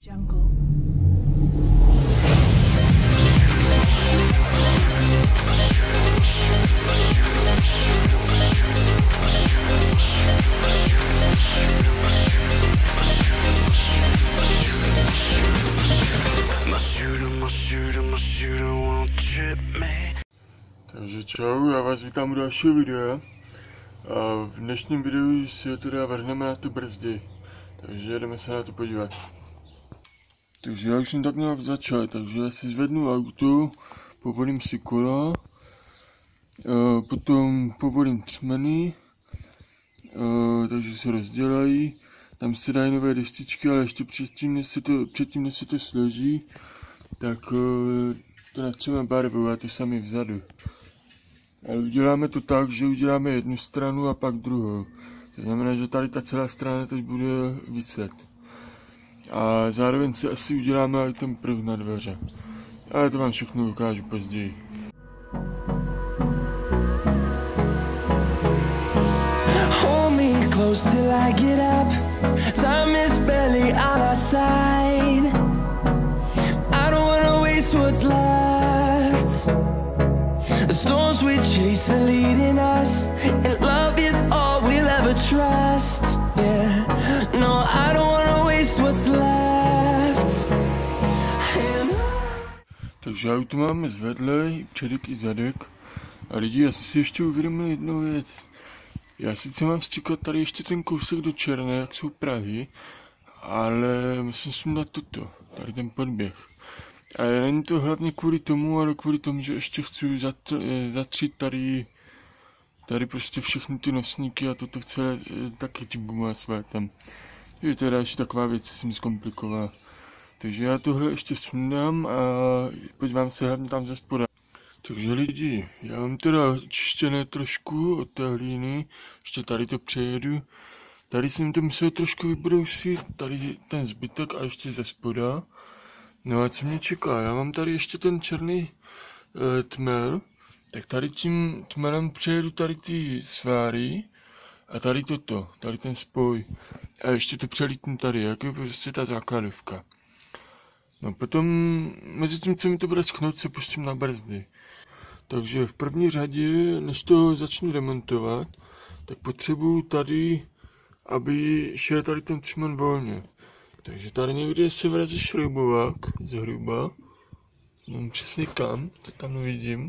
Jungle. Takže čau, já vás vítám u dalšího videa. A v dnešním videu si teda vrhneme na ty brzdy. Takže jdeme se na to podívat. Takže já už jsem tak nějak začal, takže já si zvednu auto, povolím si kola, potom povolím třmeny, takže se rozdělají, tam se dají nové destičky, ale ještě předtím, než se to složí, tak to natřeme barvou a to sami vzadu. Ale uděláme to tak, že uděláme jednu stranu a pak druhou. To znamená, že tady ta celá strana teď bude viset. A zároveň si asi uděláme i ten prv na dveře. Ale to vám všechno ukážu později. Hold me close till I get up. Time is barely on our side. I don't wanna waste what's left. The storms we chase are leading us, and love is all we'll ever trust. Yeah, no, I don't wanna waste what's left. Takže auto máme zvedlej, předek i zadek. A lidi, já jsem si ještě uvědomil jednu věc. Já sice mám stříkat tady ještě ten kousek do černé, jak jsou Prahy, ale musím sundat toto, tady ten podběh. Ale není to hlavně kvůli tomu, ale kvůli tomu, že ještě chci zatřít tady prostě všechny ty nosníky a toto v celé taky tím gumoasfaltem. Takže to je další taková věc, co jsem zkomplikoval. Takže já tohle ještě sundám a podívám se hlavně tam ze spoda. Takže lidi, já mám teda čištěné trošku od té hlíny, ještě tady to přejedu. Tady jsem to musel trošku vybrousit, tady ten zbytek a ještě ze spoda. No a co mě čeká? Já mám tady ještě ten černý tmel, tak tady tím tmelem přejedu tady ty sváry a tady toto, tady ten spoj. A ještě to přelítnu tady, jak je prostě ta základovka. No potom, mezi tím, co mi to bude schnout, se pustím na brzdy. Takže v první řadě, než to začnu remontovat, tak potřebuju tady, aby šel tady ten třmen volně. Takže tady někde se vrazí šroubovák zhruba, nevím přesně kam, to tam nevidím.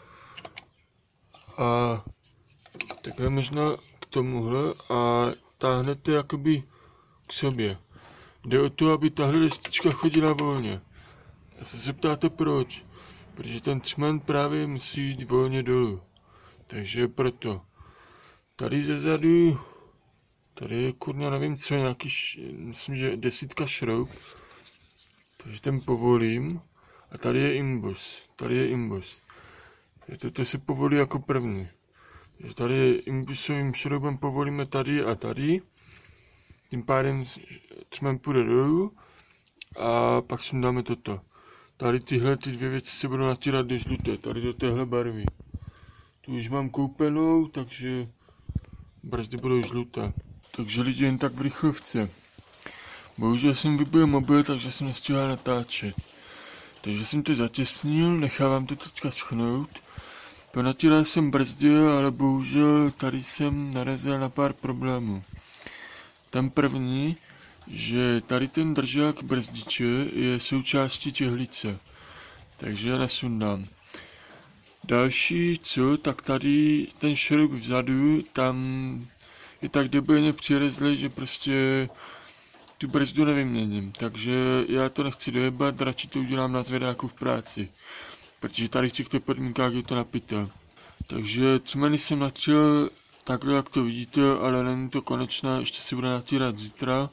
A takhle možná k tomuhle a táhnete jakoby k sobě. Jde o to, aby tahle destička chodila volně. A se zeptáte proč? Protože ten třmen právě musí jít volně dolů. Takže proto. Tady ze zadu, tady je kurňa nevím co, nějaký, myslím, že 10 šroub. Takže ten povolím. A tady je imbus. Tady je imbus. Toto se povolí jako první. Takže tady imbusovým šroubem povolíme tady a tady. Tím pádem třmen půjde dolů. A pak sundáme toto. Tady tyhle dvě věci se budou natírat do žluté. Tady do téhle barvy. Tu už mám koupenou, takže brzdy budou žluté. Takže lidi, jen tak v rychlovce. Bohužel jsem vybil mobil, takže jsem nestihl natáčet. Takže jsem to zatěsnil, nechávám to teďka schnout. Ponatíral jsem brzdy, ale bohužel tady jsem narazil na pár problémů. Ten první, že tady ten držák brzdiče je součástí těhlice. Takže já nesundám. Další co, tak tady ten šroub vzadu, tam je tak debilně přirezlý, že prostě tu brzdu nevyměním. Takže já to nechci dojebat, radši to udělám na zvedáku v práci. Protože tady v těchto podmínkách je to napitel. Takže třmeny jsem natřel takhle, jak to vidíte, ale není to konečné, ještě se bude natírat zítra.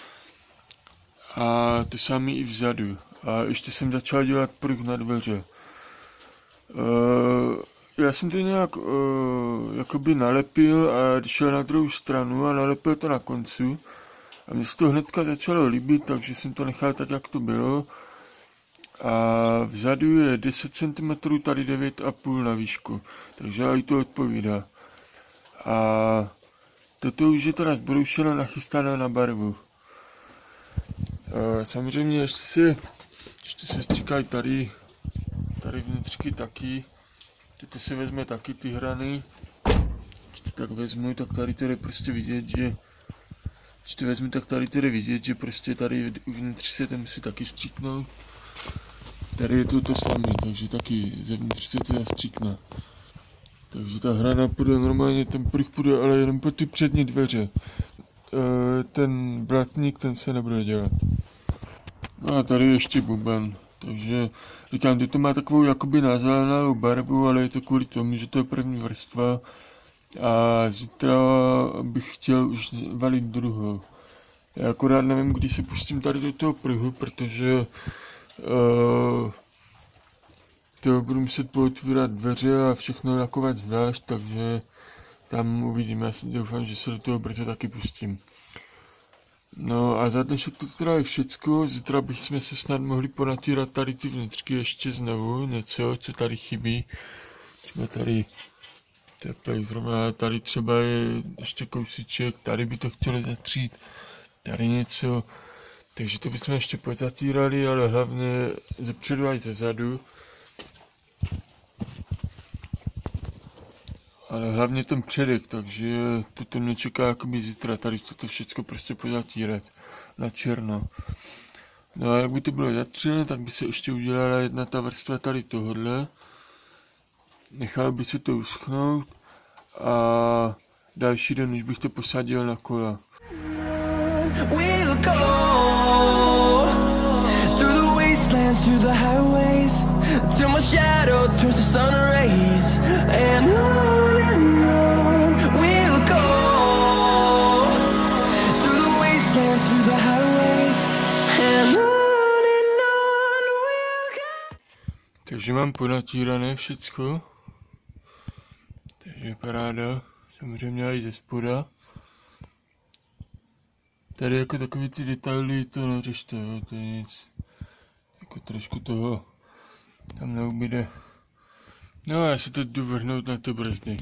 A to samé i vzadu. A ještě jsem začal dělat pruh na dveře. Já jsem to nějak jakoby nalepil a šel na druhou stranu a nalepil to na konci. A mně se to hnedka začalo líbit, takže jsem to nechal tak, jak to bylo. A vzadu je 10 cm, tady 9,5 na výšku. Takže i to odpovídá. A toto už je teda zbroušené, nachystané na barvu. Samozřejmě ještě se stříkají tady vnitřky taky. Teď se vezme taky ty hrany. Když to tak vezmu, tak tady to jde prostě vidět, že prostě tady uvnitř se to musí taky stříknout. Tady je to samé, takže taky zevnitř se to zastříkne. Takže ta hrana půjde normálně, ten pruh půjde, ale jenom po ty přední dveře. Ten blatník, ten se nebude dělat. No a tady ještě buben. Takže říkám, to má takovou jakoby nazelenou barvu, ale je to kvůli tomu, že to je první vrstva. A zítra bych chtěl už valit druhou. Já akorát nevím, kdy se pustím tady do toho pruhu, protože to budu muset pootvírat dveře a všechno lakovat zvlášť, takže tam uvidíme. Já si doufám, že se do toho brzo taky pustím. No a za dnešek to teda je všecko. Zítra bychom se snad mohli ponatírat tady ty vnitřky ještě znovu, něco, co tady chybí. Třeba tady teplej, zrovna tady třeba je ještě kousíček, tady by to chtělo zatřít, tady něco. Takže to bychom ještě pozatírali, ale hlavně zepředu a zezadu. Ale hlavně ten předek, takže toto mě čeká jakoby zítra, tady to všechno prostě pozatírat na černo. No a jak by to bylo zatřené, tak by se ještě udělala jedna ta vrstva tady tohodle. Nechalo by se to uschnout a další den už bych to posadil na kola. We'll go through the wastelands, through the highways, till my shadow turns to sun rays, and on we'll go through the wastelands, through the highways, and on we'll go. Takže mám ponatírané všecko, takže paráda, samozřejmě i ze spoda. Tady jako takový ty detaily to neřešte, jo, to je nic, jako trošku toho tam neubyde. No a já se teď jdu vrhnout na ty brzdy.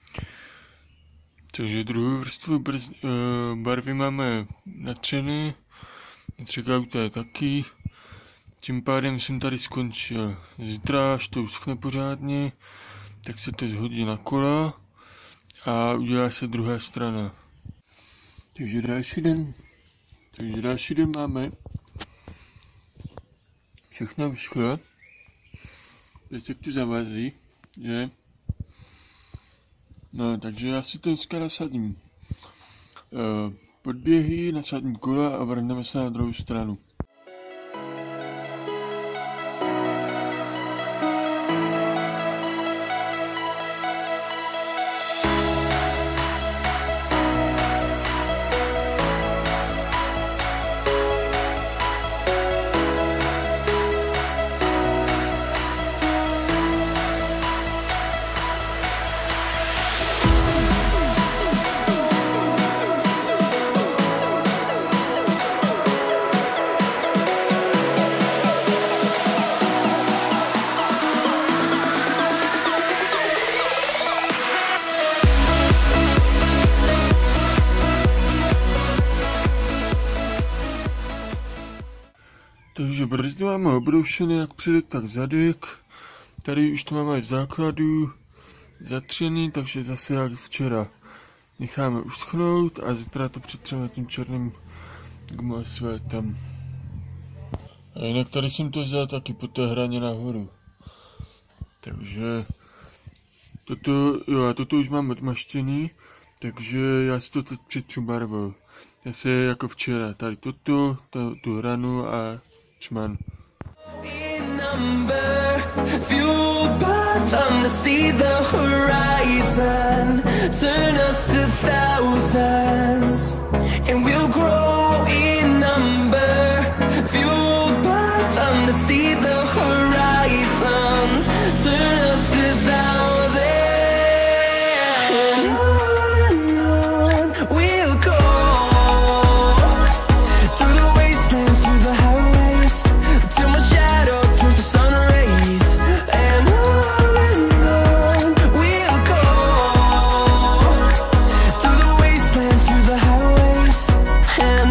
Takže druhou vrstvu barvy máme natřený, vnitřek auta je taky, tím pádem jsem tady skončil. Zítra, až to uschne pořádně, tak se to zhodí na kola a udělá se druhá strana. Takže další den máme všechno uschlo, teď se tu zavazí, že? No, takže já si to dneska nasadím podběhy, nasadím kola a vrhneme se na druhou stranu. Takže brzdy máme obroušené jak předek, tak zadek. Tady už to máme v základu zatřený, takže zase jak včera. Necháme uschnout a zítra to přetřeme tím černým gumoasfaltem. A jinak tady jsem to vzal taky po té hraně nahoru. Takže toto už mám odmaštěný, takže já si to teď přetřu barvou. Zase jako včera, tady tu hranu a čman. Fueled by them to see the horizon, turn us to thousands, and we'll grow in number. Fueled by them to see the horizon, turn us to thousands, and on we'll go through the wastelands, through the highways, till my shadow turns to sun rays. And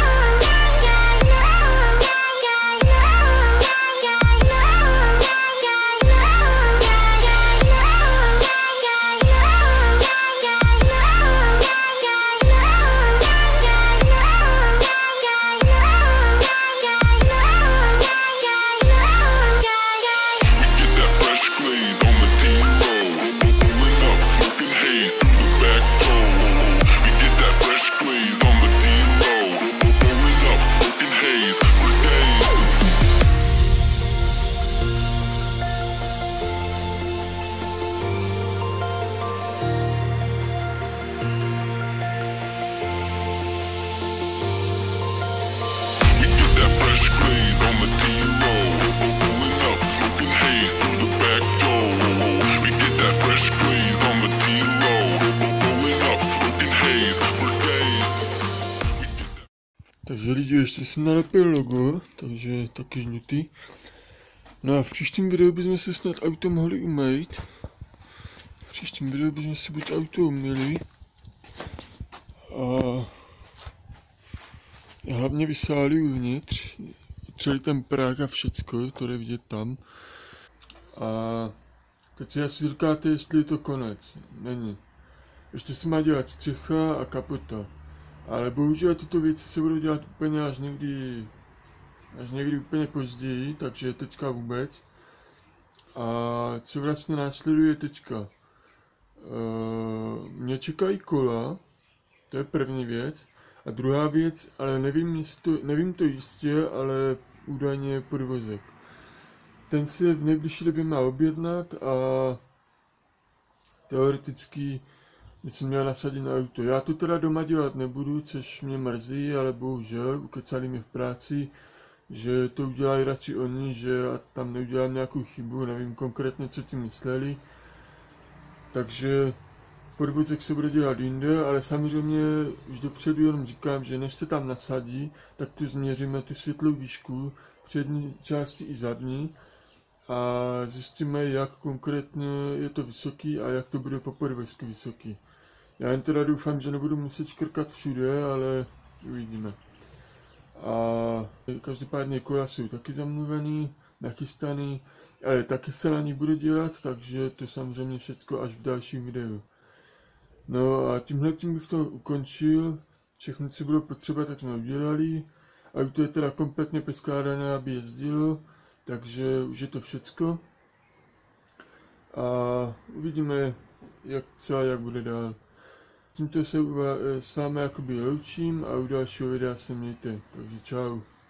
yeah, yeah. ještě jsem nalepil logo, takže taky žnutý. No a v příštím videu bychom se snad auto mohli umýt. V příštím videu bychom si buď auto uměli a hlavně vysáli uvnitř, třeli ten prach a všecko, to jde vidět tam. A teď si asi říkáte, jestli je to konec. Není. Ještě se má dělat střecha a kapota. Ale bohužel tyto věci se budou dělat úplně až někdy úplně později, takže teďka vůbec. A co vlastně následuje teďka? Mě čekají kola, to je první věc. A druhá věc, ale nevím to jistě, ale údajně podvozek. Ten se v nejbližší době má objednat a teoreticky by se měl nasadit na auto. Já to teda doma dělat nebudu, což mě mrzí, ale bohužel ukecali mě v práci, že to udělají radši oni, že já tam neudělám nějakou chybu, nevím konkrétně, co tím mysleli. Takže podvozek se bude dělat jinde, ale samozřejmě už dopředu jenom říkám, že než se tam nasadí, tak tu změříme tu světlou výšku, přední části i zadní, a zjistíme, jak konkrétně je to vysoký a jak to bude po podvozku vysoký. Já jen teda doufám, že nebudu muset škrkat všude, ale uvidíme. A každopádně kola jsou taky zamluvený, nachystaný, ale taky se na ní bude dělat, takže to samozřejmě všecko až v dalším videu. No a tímhletím bych to ukončil, všechno, co bylo potřeba, tak jsme udělali. Auto je teda kompletně poskládané, aby jezdilo, takže už je to všecko. A uvidíme, jak bude dál. Tímto se s vámi jakoby loučím a u dalšího videa se mějte, takže čau.